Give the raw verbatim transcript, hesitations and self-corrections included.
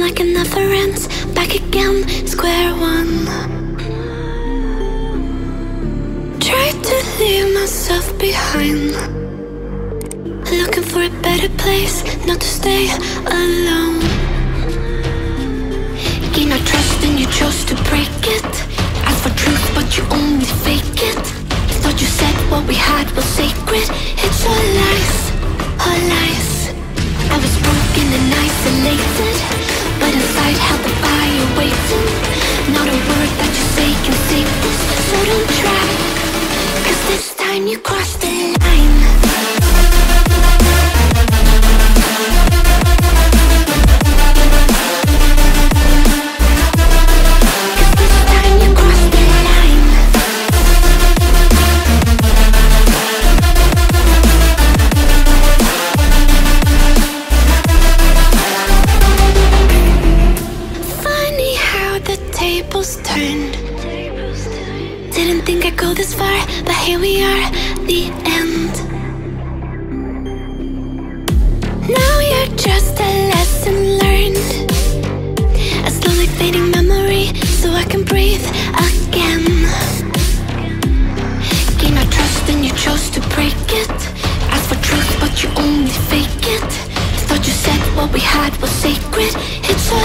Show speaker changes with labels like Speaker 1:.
Speaker 1: like it never ends. Back again, square one. Tried to leave myself behind, looking for a better place, not to stay alone. Gain our trust and you chose to break it. Ask for truth but you only fake it. Thought you said what we had was sacred. It's all lies, all lies. I was broken and isolated, but inside held the fire waiting. Not a word that you say can save this, so don't try, cause this time you crossed the line. Turned. Didn't think I'd go this far, but here we are, the end. Now you're just a lesson learned, a slowly fading memory, so I can breathe again. Gain our trust and you chose to break it. Ask for truth but you only fake it. Thought you said what we had was sacred. It's all